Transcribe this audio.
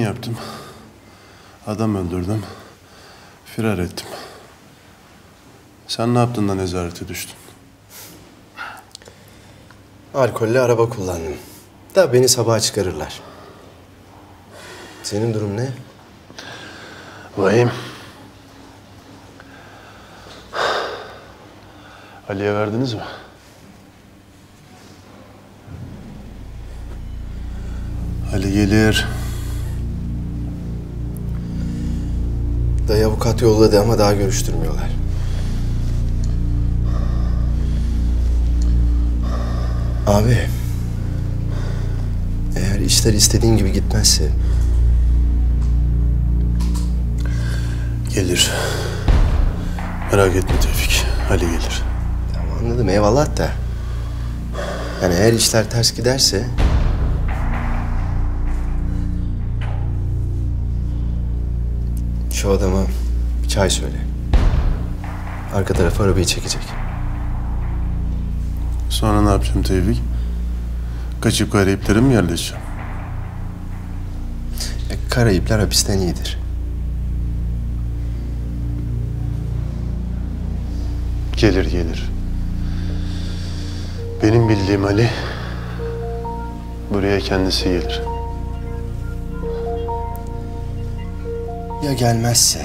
yaptım. Adam öldürdüm. Firar ettim. Sen ne yaptın da nezarete düştün? Alkollü araba kullandım. Da beni sabaha çıkarırlar. Senin durum ne? Vahim. Ali'ye verdiniz mi? Ali gelir. Dayı avukat yolladı ama daha görüştürmüyorlar. Abi, eğer işler istediğin gibi gitmezse... Gelir. Merak etme Tevfik. Ali gelir. Tamam, anladım, eyvallah da... Yani eğer işler ters giderse... Şu adama bir çay söyle. Arka tarafa arabayı çekecek. Sonra ne yapacağım Tevfik? Kaçıp Karayipler'e mi yerleşeceğim? Karayipler hapisten iyidir. Gelir. Benim bildiğim Ali buraya kendisi gelir. Ya gelmezse?